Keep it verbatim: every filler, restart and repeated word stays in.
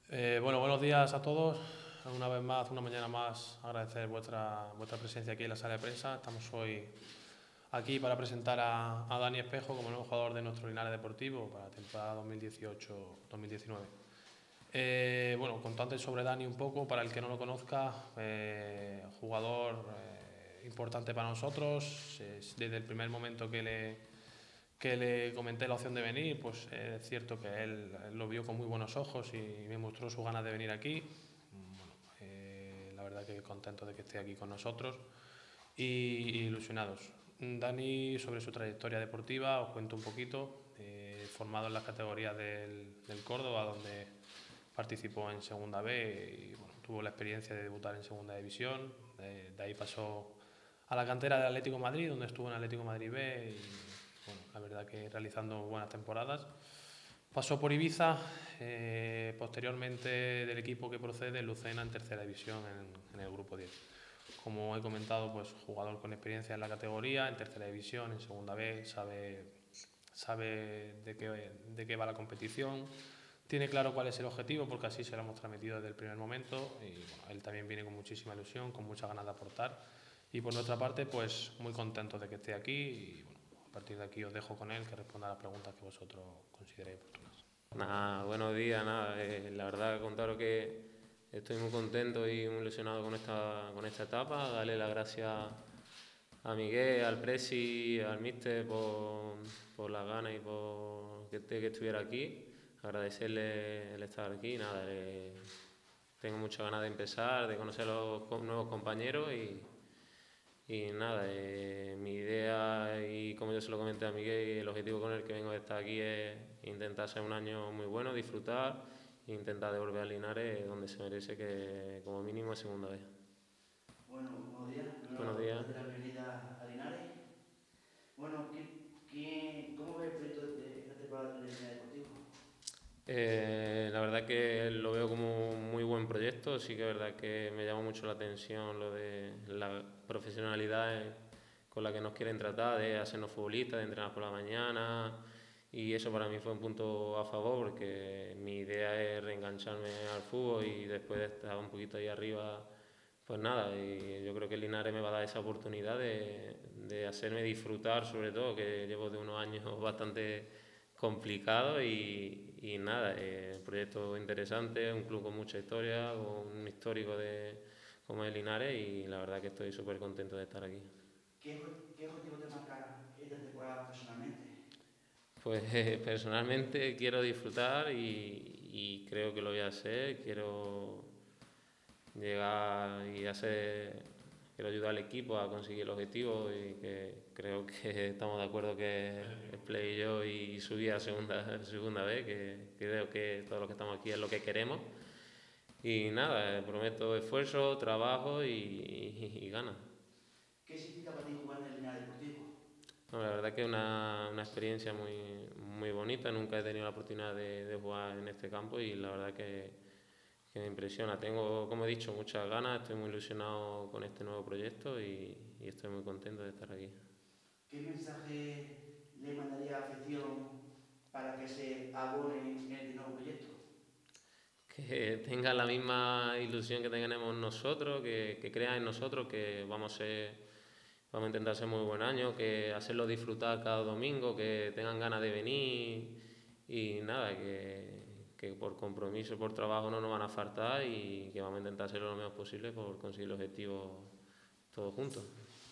Eh, bueno, buenos días a todos. Una vez más, una mañana más, agradecer vuestra, vuestra presencia aquí en la sala de prensa. Estamos hoy aquí para presentar a, a Dani Espejo como nuevo jugador de nuestro Linares Deportivo para la temporada dos mil dieciocho dos mil diecinueve. Eh, bueno, contante sobre Dani un poco, para el que no lo conozca, eh, jugador eh, importante para nosotros. Es desde el primer momento que le, que le comenté la opción de venir, pues eh, es cierto que él, él lo vio con muy buenos ojos y me mostró su ganas de venir aquí. Bueno, eh, la verdad que contento de que esté aquí con nosotros y, y ilusionados. Dani, sobre su trayectoria deportiva, os cuento un poquito. Eh, formado en las categorías del, del Córdoba, donde participó en Segunda B y bueno, tuvo la experiencia de debutar en Segunda División. De, de ahí pasó a la cantera del Atlético de Madrid, donde estuvo en Atlético de Madrid B y bueno, la verdad que realizando buenas temporadas. Pasó por Ibiza, eh, posteriormente del equipo que procede, Lucena en tercera división en, en el grupo diez. Como he comentado, pues jugador con experiencia en la categoría, en tercera división, en segunda B, sabe, sabe de, qué, de qué va la competición, tiene claro cuál es el objetivo porque así se lo hemos transmitido desde el primer momento y bueno, él también viene con muchísima ilusión, con muchas ganas de aportar y por nuestra parte pues muy contento de que esté aquí y bueno, a partir de aquí os dejo con él que responda a las preguntas que vosotros consideréis oportunas. Nada, buenos días, nada, eh, la verdad contaros que estoy muy contento y muy ilusionado con esta, con esta etapa, darle las gracias a Miguel, al Presi, al Míster por, por las ganas y por que, que estuviera aquí, agradecerle el estar aquí, nada, eh, tengo muchas ganas de empezar, de conocer a los nuevos compañeros y, y nada, eh, mi idea y como yo se lo comenté a Miguel, el objetivo con el que vengo de estar aquí es intentar ser un año muy bueno, disfrutar e intentar devolver a Linares donde se merece, que como mínimo es segunda vez. Bueno, buenos días. Buenos Primero, días. darte la bienvenida a Linares. Bueno, ¿qué, qué, ¿cómo ves el proyecto de esta temporada de Linares Deportivo? Eh, la verdad que lo veo como un muy buen proyecto, sí que es verdad que me llama mucho la atención lo de la profesionalidad con la que nos quieren tratar, de hacernos futbolistas, de entrenar por la mañana, y eso para mí fue un punto a favor porque mi idea es reengancharme al fútbol y después de estar un poquito ahí arriba, pues nada, y yo creo que el Linares me va a dar esa oportunidad de, de hacerme disfrutar, sobre todo, que llevo de unos años bastante complicados y, y nada, eh, un proyecto interesante, un club con mucha historia, con un histórico de, como es Linares, y la verdad que estoy súper contento de estar aquí. ¿Qué, ¿Qué objetivo te marca esta temporada personalmente? Pues eh, personalmente quiero disfrutar y, y creo que lo voy a hacer, quiero llegar y hacer, quiero ayudar al equipo a conseguir el objetivo y que creo que estamos de acuerdo que es play yo y subir a segunda, segunda vez, que creo que todos los que estamos aquí es lo que queremos. Y nada, prometo esfuerzo, trabajo y, y, y ganas. ¿Qué significa para ti jugar en el Linares Deportivo? No, la verdad que es una, una experiencia muy, muy bonita, nunca he tenido la oportunidad de, de jugar en este campo y la verdad que, que me impresiona. Tengo, como he dicho, muchas ganas, estoy muy ilusionado con este nuevo proyecto y, y estoy muy contento de estar aquí. ¿Qué mensaje le mandaría a la afición para que se abone en este nuevo proyecto? Que tengan la misma ilusión que tenemos nosotros, que, que crean en nosotros, que vamos a ser, vamos a intentar ser muy buen año, que hacerlo disfrutar cada domingo, que tengan ganas de venir y nada, que, que por compromiso, por trabajo no nos van a faltar y que vamos a intentar hacerlo lo mejor posible por conseguir el objetivo todos juntos.